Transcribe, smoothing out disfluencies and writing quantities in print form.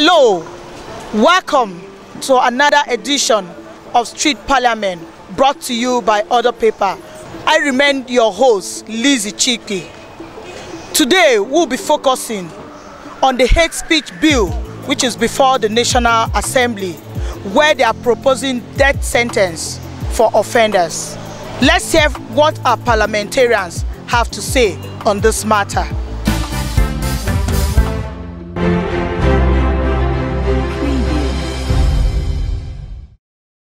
Hello, welcome to another edition of Street Parliament brought to you by Other Paper. I remain your host, Lizzie Chiki. Today we'll be focusing on the hate speech bill which is before the National Assembly, where they are proposing death sentence for offenders. Let's hear what our parliamentarians have to say on this matter.